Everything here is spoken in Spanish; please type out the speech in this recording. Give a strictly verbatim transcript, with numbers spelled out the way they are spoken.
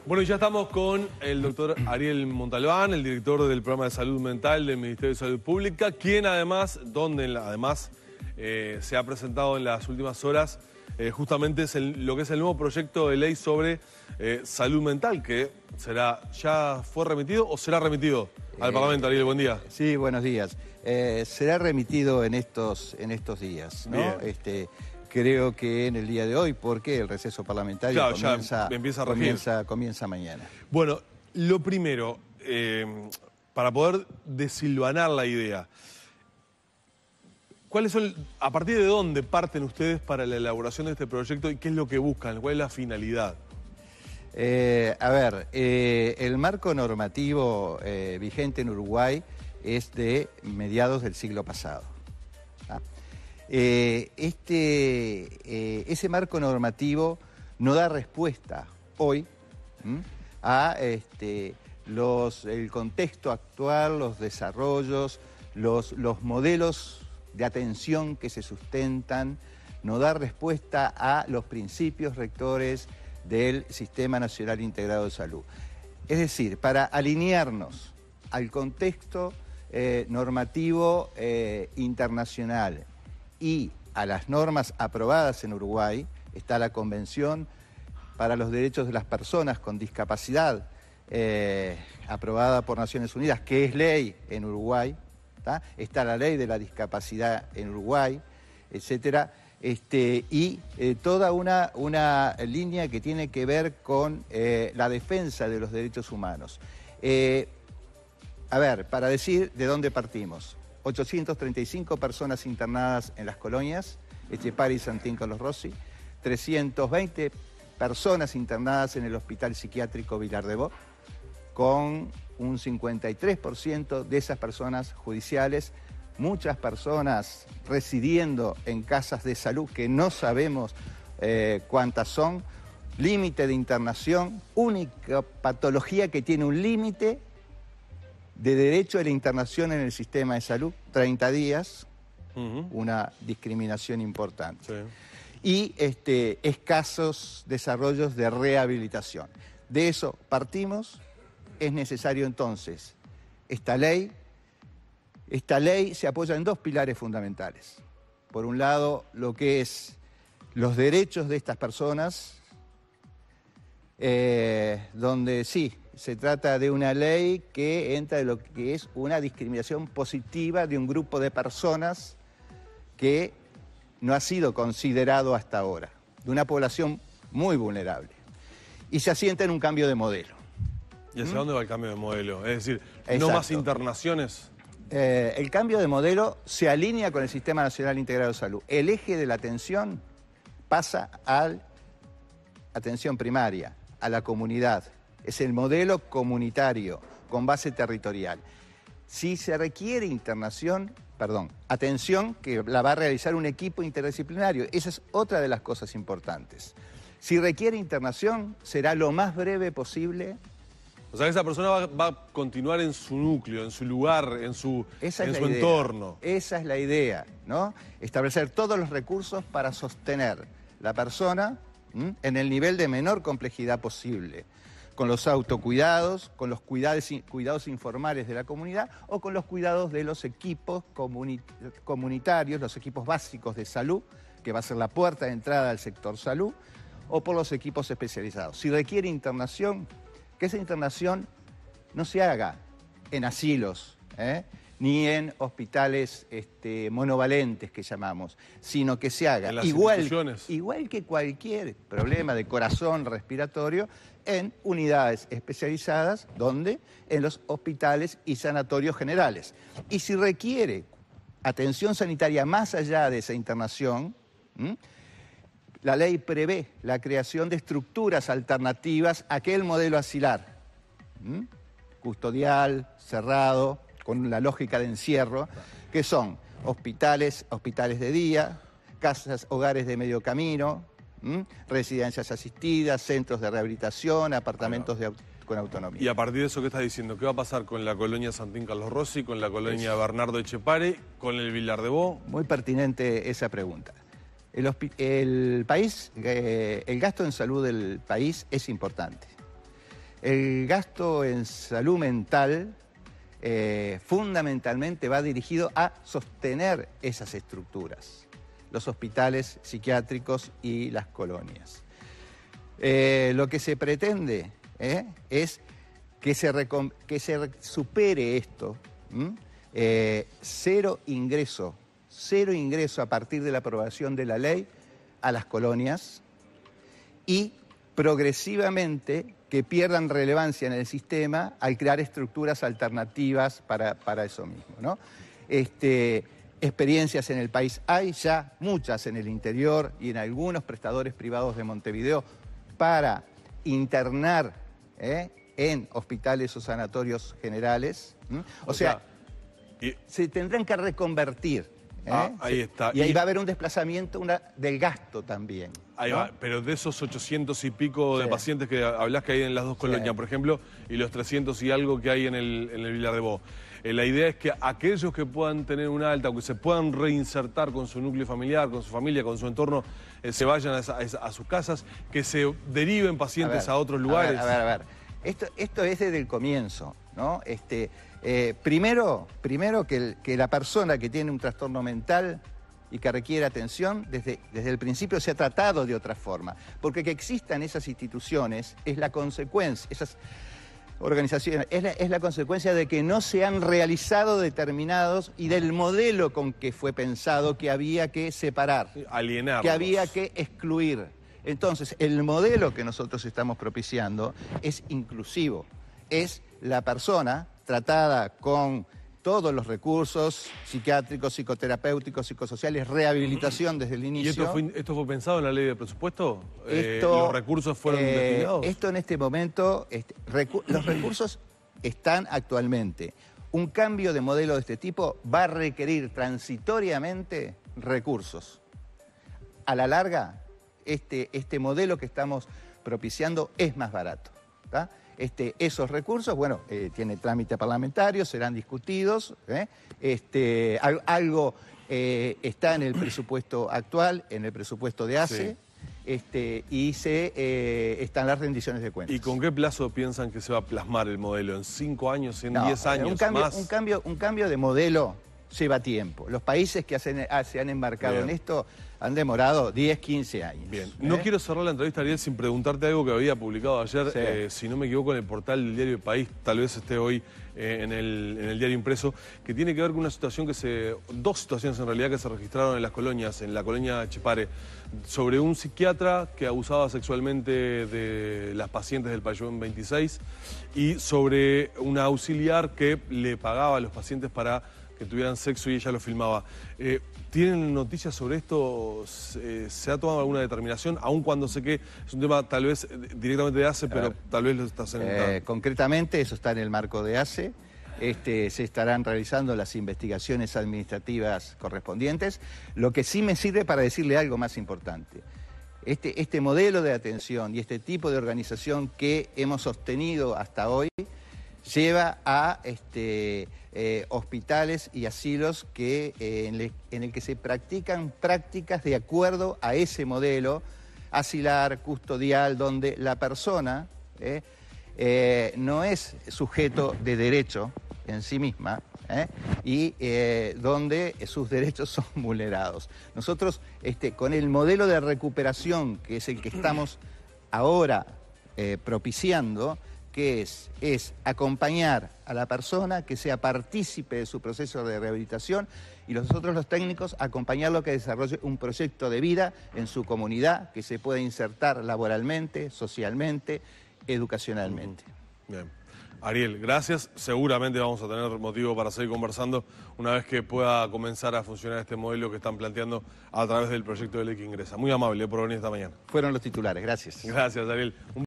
Bueno, y ya estamos con el doctor Ariel Montalbán, el director del programa de salud mental del Ministerio de Salud Pública, quien además, donde además eh, se ha presentado en las últimas horas, eh, justamente es el, lo que es el nuevo proyecto de ley sobre eh, salud mental, que será, ya fue remitido o será remitido al Eh, Parlamento. Ariel, buen día. Sí, buenos días. Eh, será remitido en estos, en estos días, ¿no? Bien. Este, creo que en el día de hoy, porque el receso parlamentario Claro, ya comienza, empieza a regir. comienza, comienza mañana. Bueno, lo primero, eh, para poder desilvanar la idea, ¿cuáles son, a partir de dónde parten ustedes para la elaboración de este proyecto y qué es lo que buscan? ¿Cuál es la finalidad? Eh, a ver, eh, el marco normativo eh, vigente en Uruguay es de mediados del siglo pasado. ¿Ah? Eh, este, eh, ese marco normativo no da respuesta hoy ¿m? a este, los, el contexto actual, los desarrollos, los, los modelos de atención que se sustentan, no da respuesta a los principios rectores del Sistema Nacional Integrado de Salud. Es decir, para alinearnos al contexto eh, normativo eh, internacional y a las normas aprobadas en Uruguay, está la Convención para los Derechos de las Personas con Discapacidad, eh, aprobada por Naciones Unidas, que es ley en Uruguay, ¿tá? Está la Ley de la Discapacidad en Uruguay, etcétera. Este, y eh, toda una, una línea que tiene que ver con eh, la defensa de los derechos humanos. Eh, a ver, para decir de dónde partimos. ochocientas treinta y cinco personas internadas en las colonias, Etchepare y Santín Carlos Rossi, trescientas veinte personas internadas en el Hospital Psiquiátrico Vilar de Bo, con un cincuenta y tres por ciento de esas personas judiciales, muchas personas residiendo en casas de salud que no sabemos eh, cuántas son, límite de internación, única patología que tiene un límite de derecho a la internación en el sistema de salud, treinta días, uh-huh. Una discriminación importante. Sí. Y este, escasos desarrollos de rehabilitación. De eso partimos, es necesario entonces esta ley. Esta ley se apoya en dos pilares fundamentales. Por un lado, lo que es los derechos de estas personas, eh, donde sí, se trata de una ley que entra de lo que es una discriminación positiva de un grupo de personas que no ha sido considerado hasta ahora, de una población muy vulnerable. Y se asienta en un cambio de modelo. ¿Y hacia ¿Mm? dónde va el cambio de modelo? Es decir, Exacto. ¿no más internaciones? Eh, el cambio de modelo se alinea con el Sistema Nacional Integrado de Salud. El eje de la atención pasa a la atención primaria, a la comunidad. Es el modelo comunitario con base territorial. Si se requiere internación, perdón, atención que la va a realizar un equipo interdisciplinario. Esa es otra de las cosas importantes. Si requiere internación, será lo más breve posible. O sea, que esa persona va, va a continuar en su núcleo, en su lugar, en su, esa en es su la entorno. Idea. Esa es la idea, ¿no? Establecer todos los recursos para sostener la persona ¿m? en el nivel de menor complejidad posible, con los autocuidados, con los cuidados, cuidados informales de la comunidad o con los cuidados de los equipos comuni comunitarios, los equipos básicos de salud, que va a ser la puerta de entrada al sector salud, o por los equipos especializados. Si requiere internación, que esa internación no se haga en asilos, ¿eh? ni en hospitales este, monovalentes que llamamos, sino que se haga igual, igual que cualquier problema de corazón respiratorio en unidades especializadas, donde en los hospitales y sanatorios generales. Y si requiere atención sanitaria más allá de esa internación, ¿m? la ley prevé la creación de estructuras alternativas a aquel modelo asilar, ¿m? custodial, cerrado, con la lógica de encierro, que son hospitales, hospitales de día, casas, hogares de medio camino, ¿m? residencias asistidas, centros de rehabilitación, apartamentos de, con autonomía. Y a partir de eso, ¿qué estás diciendo? ¿Qué va a pasar con la colonia Santín Carlos Rossi, con la colonia Bernardo Etchepare, con el Vilar de Bo? Muy pertinente esa pregunta. El, el país, eh, el gasto en salud del país es importante. el gasto en salud mental eh, fundamentalmente va dirigido a sostener esas estructuras, los hospitales psiquiátricos y las colonias. Eh, lo que se pretende eh, es que se, que se supere esto, eh, cero ingreso, cero ingreso a partir de la aprobación de la ley a las colonias y progresivamente que pierdan relevancia en el sistema al crear estructuras alternativas para, para eso mismo, ¿no? Este, experiencias en el país hay ya, muchas en el interior y en algunos prestadores privados de Montevideo para internar ¿eh? en hospitales o sanatorios generales. ¿Mm? O, o sea, sea y... se tendrán que reconvertir. ¿eh? Ah, ahí se... está. Y ahí y... va a haber un desplazamiento una... del gasto también. Ahí ¿no? va, pero de esos ochocientos y pico de sí. pacientes que hablás que hay en las dos colonias, sí. por ejemplo, y los trescientos y algo que hay en el, en el Vilar de Bo, eh, la idea es que aquellos que puedan tener una alta o que se puedan reinsertar con su núcleo familiar, con su familia, con su entorno, eh, se vayan a, esa, a, a sus casas, que se deriven pacientes a, ver, a otros lugares. A ver, a ver, a ver. Esto, esto es desde el comienzo, ¿no? Este, eh, primero, primero que, el, que la persona que tiene un trastorno mental y que requiere atención, desde, desde el principio se ha tratado de otra forma. Porque que existan esas instituciones es la consecuencia, esas organizaciones, es la, es la consecuencia de que no se han realizado determinados y del modelo con que fue pensado que había que separar, alienarlos, que había que excluir. Entonces, el modelo que nosotros estamos propiciando es inclusivo, es la persona tratada con todos los recursos psiquiátricos, psicoterapéuticos, psicosociales, rehabilitación desde el inicio. ¿Y esto fue, esto fue pensado en la ley de presupuesto? Esto, eh, ¿Los recursos fueron eh, destinados? Esto en este momento, este, recu los recursos están actualmente. Un cambio de modelo de este tipo va a requerir transitoriamente recursos. A la larga, este, este modelo que estamos propiciando es más barato, ¿tá? Este, esos recursos, bueno, eh, tiene trámite parlamentario, serán discutidos. ¿eh? Este, al, algo eh, está en el presupuesto actual, en el presupuesto de A C E, sí. este, y se, eh, están las rendiciones de cuentas. ¿Y con qué plazo piensan que se va a plasmar el modelo? ¿En cinco años, en no, diez años, un cambio, más? Un cambio, un cambio de modelo lleva tiempo. Los países que hacen, se han embarcado Bien. en esto han demorado diez, quince años. Bien, no ¿eh? quiero cerrar la entrevista, Ariel, sin preguntarte algo que había publicado ayer, sí. eh, si no me equivoco, en el portal del diario El País, tal vez esté hoy eh, en, el, en el diario impreso, que tiene que ver con una situación que se... dos situaciones en realidad que se registraron en las colonias, en la colonia Chepare, sobre un psiquiatra que abusaba sexualmente de las pacientes del pabellón veintiséis y sobre una auxiliar que le pagaba a los pacientes para que tuvieran sexo y ella lo filmaba. Eh, ¿Tienen noticias sobre esto? ¿Se, ¿Se ha tomado alguna determinación? Aun cuando sé que es un tema tal vez directamente de A C E, pero tal vez lo está haciendo. Eh, concretamente, eso está en el marco de A C E. Este, se estarán realizando las investigaciones administrativas correspondientes. Lo que sí me sirve para decirle algo más importante. Este, este modelo de atención y este tipo de organización que hemos sostenido hasta hoy lleva a este, eh, hospitales y asilos que, eh, en, le, en el que se practican prácticas de acuerdo a ese modelo asilar, custodial, donde la persona eh, eh, no es sujeto de derecho en sí misma eh, y eh, donde sus derechos son vulnerados. Nosotros, este, con el modelo de recuperación, que es el que estamos ahora eh, propiciando, que es, es acompañar a la persona que sea partícipe de su proceso de rehabilitación y nosotros los técnicos acompañarlo a que desarrolle un proyecto de vida en su comunidad que se pueda insertar laboralmente, socialmente, educacionalmente. Bien. Ariel, gracias. Seguramente vamos a tener motivo para seguir conversando una vez que pueda comenzar a funcionar este modelo que están planteando a través del proyecto de ley que ingresa. Muy amable por venir esta mañana. Fueron los titulares, gracias. Gracias, Ariel.